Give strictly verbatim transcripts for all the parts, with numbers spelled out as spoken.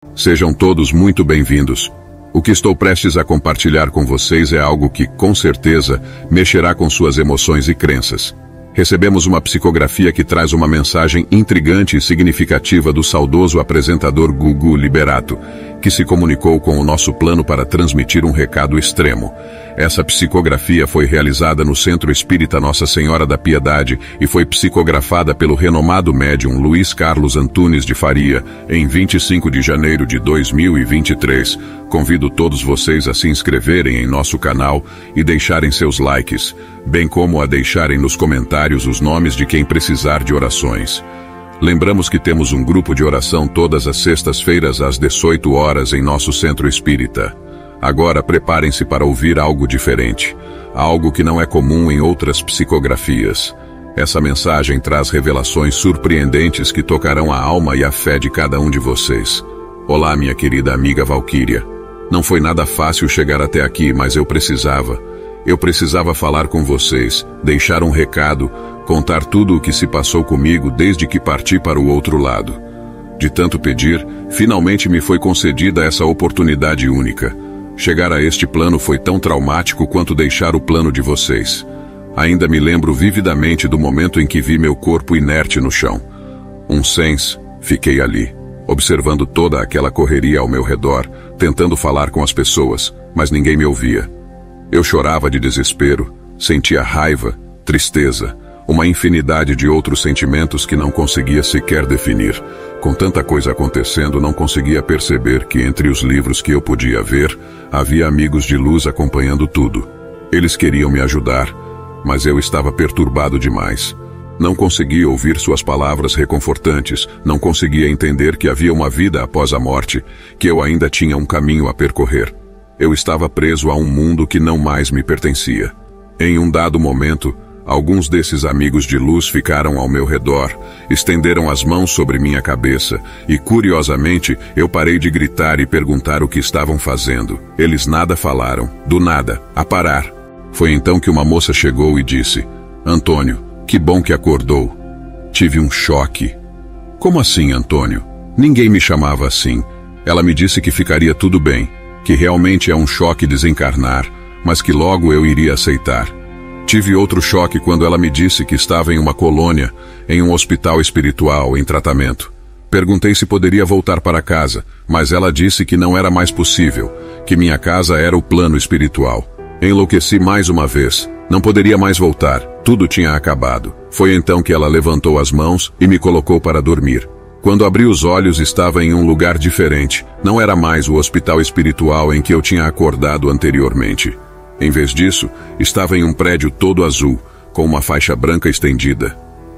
Sejam todos muito bem-vindos. O que estou prestes a compartilhar com vocês é algo que, com certeza, mexerá com suas emoções e crenças. Recebemos uma psicografia que traz uma mensagem intrigante e significativa do saudoso apresentador Gugu Liberato, que se comunicou com o nosso plano para transmitir um recado extremo. Essa psicografia foi realizada no Centro Espírita Nossa Senhora da Piedade e foi psicografada pelo renomado médium Luiz Carlos Antunes de Faria, em vinte e cinco de janeiro de dois mil e vinte e três. Convido todos vocês a se inscreverem em nosso canal e deixarem seus likes, bem como a deixarem nos comentários os nomes de quem precisar de orações. Lembramos que temos um grupo de oração todas as sextas-feiras às dezoito horas em nosso Centro Espírita. Agora preparem-se para ouvir algo diferente, algo que não é comum em outras psicografias. Essa mensagem traz revelações surpreendentes que tocarão a alma e a fé de cada um de vocês. Olá, minha querida amiga Valquíria. Não foi nada fácil chegar até aqui, mas eu precisava. Eu precisava falar com vocês, deixar um recado, contar tudo o que se passou comigo desde que parti para o outro lado. De tanto pedir, finalmente me foi concedida essa oportunidade única. Chegar a este plano foi tão traumático quanto deixar o plano de vocês. Ainda me lembro vividamente do momento em que vi meu corpo inerte no chão. Um sens, fiquei ali, observando toda aquela correria ao meu redor, tentando falar com as pessoas, mas ninguém me ouvia. Eu chorava de desespero, sentia raiva, tristeza, uma infinidade de outros sentimentos que não conseguia sequer definir. Com tanta coisa acontecendo, não conseguia perceber que entre os livros que eu podia ver, havia amigos de luz acompanhando tudo. Eles queriam me ajudar, mas eu estava perturbado demais. Não conseguia ouvir suas palavras reconfortantes, não conseguia entender que havia uma vida após a morte, que eu ainda tinha um caminho a percorrer. Eu estava preso a um mundo que não mais me pertencia. Em um dado momento, alguns desses amigos de luz ficaram ao meu redor, estenderam as mãos sobre minha cabeça e, curiosamente, eu parei de gritar e perguntar o que estavam fazendo. Eles nada falaram, do nada, a parar. Foi então que uma moça chegou e disse: Antônio, que bom que acordou. Tive um choque. Como assim, Antônio? Ninguém me chamava assim. Ela me disse que ficaria tudo bem, que realmente é um choque desencarnar, mas que logo eu iria aceitar. Tive outro choque quando ela me disse que estava em uma colônia, em um hospital espiritual, em tratamento. Perguntei se poderia voltar para casa, mas ela disse que não era mais possível, que minha casa era o plano espiritual. Enlouqueci mais uma vez. Não poderia mais voltar. Tudo tinha acabado. Foi então que ela levantou as mãos e me colocou para dormir. Quando abri os olhos, estava em um lugar diferente. Não era mais o hospital espiritual em que eu tinha acordado anteriormente. Em vez disso, estava em um prédio todo azul, com uma faixa branca estendida.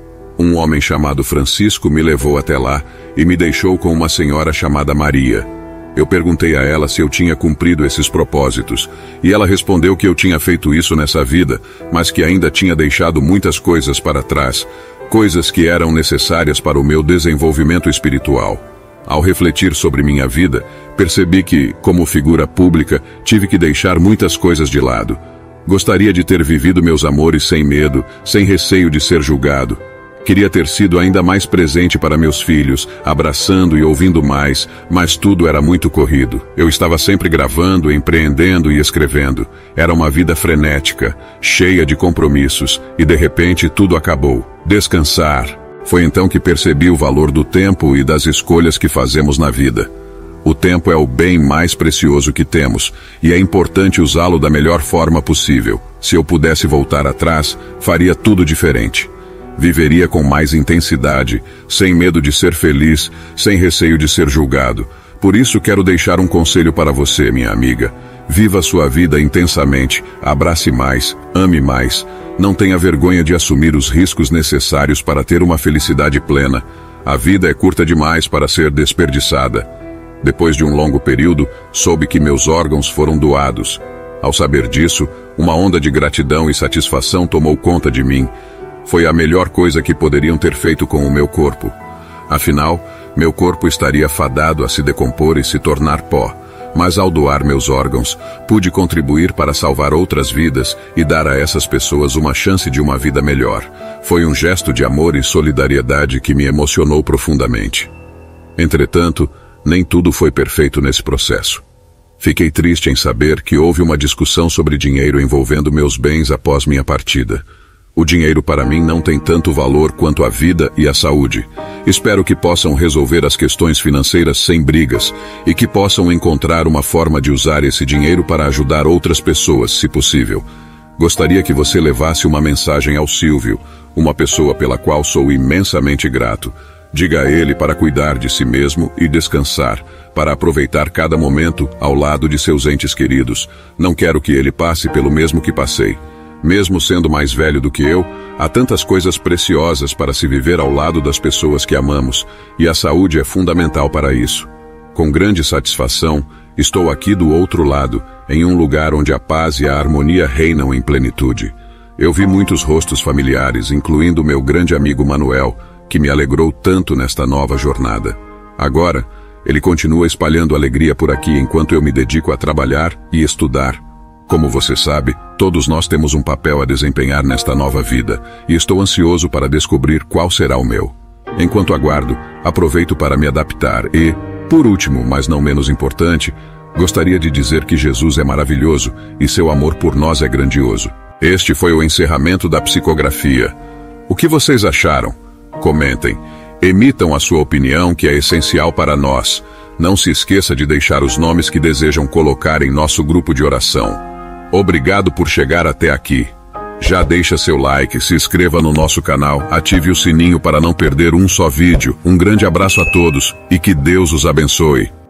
Um homem chamado Francisco me levou até lá e me deixou com uma senhora chamada Maria. Eu perguntei a ela se eu tinha cumprido esses propósitos, e ela respondeu que eu tinha feito isso nessa vida, mas que ainda tinha deixado muitas coisas para trás, coisas que eram necessárias para o meu desenvolvimento espiritual. Ao refletir sobre minha vida, percebi que, como figura pública, tive que deixar muitas coisas de lado. Gostaria de ter vivido meus amores sem medo, sem receio de ser julgado. Queria ter sido ainda mais presente para meus filhos, abraçando e ouvindo mais, mas tudo era muito corrido. Eu estava sempre gravando, empreendendo e escrevendo. Era uma vida frenética, cheia de compromissos, e de repente tudo acabou. Descansar. Foi então que percebi o valor do tempo e das escolhas que fazemos na vida. O tempo é o bem mais precioso que temos, e é importante usá-lo da melhor forma possível. Se eu pudesse voltar atrás, faria tudo diferente. Viveria com mais intensidade, sem medo de ser feliz, sem receio de ser julgado. Por isso quero deixar um conselho para você, minha amiga. Viva sua vida intensamente, abrace mais, ame mais. Não tenha vergonha de assumir os riscos necessários para ter uma felicidade plena. A vida é curta demais para ser desperdiçada. Depois de um longo período, soube que meus órgãos foram doados. Ao saber disso, uma onda de gratidão e satisfação tomou conta de mim. Foi a melhor coisa que poderiam ter feito com o meu corpo. Afinal, meu corpo estaria fadado a se decompor e se tornar pó. Mas ao doar meus órgãos, pude contribuir para salvar outras vidas e dar a essas pessoas uma chance de uma vida melhor. Foi um gesto de amor e solidariedade que me emocionou profundamente. Entretanto, Nem tudo foi perfeito nesse processo. Fiquei triste em saber que houve uma discussão sobre dinheiro envolvendo meus bens após minha partida. O dinheiro para mim não tem tanto valor quanto a vida e a saúde. Espero que possam resolver as questões financeiras sem brigas e que possam encontrar uma forma de usar esse dinheiro para ajudar outras pessoas, se possível. Gostaria que você levasse uma mensagem ao Silvio, uma pessoa pela qual sou imensamente grato. Diga a ele para cuidar de si mesmo e descansar, para aproveitar cada momento ao lado de seus entes queridos. Não quero que ele passe pelo mesmo que passei. Mesmo sendo mais velho do que eu, há tantas coisas preciosas para se viver ao lado das pessoas que amamos, e a saúde é fundamental para isso. Com grande satisfação, estou aqui do outro lado, em um lugar onde a paz e a harmonia reinam em plenitude. Eu vi muitos rostos familiares, incluindo meu grande amigo Manuel, que me alegrou tanto nesta nova jornada. Agora, ele continua espalhando alegria por aqui enquanto eu me dedico a trabalhar e estudar. Como você sabe, todos nós temos um papel a desempenhar nesta nova vida, e estou ansioso para descobrir qual será o meu. Enquanto aguardo, aproveito para me adaptar e, por último, mas não menos importante, gostaria de dizer que Jesus é maravilhoso e seu amor por nós é grandioso. Este foi o encerramento da psicografia. O que vocês acharam? Comentem. Emitam a sua opinião, que é essencial para nós. Não se esqueça de deixar os nomes que desejam colocar em nosso grupo de oração. Obrigado por chegar até aqui. Já deixa seu like, se inscreva no nosso canal, ative o sininho para não perder um só vídeo. Um grande abraço a todos e que Deus os abençoe.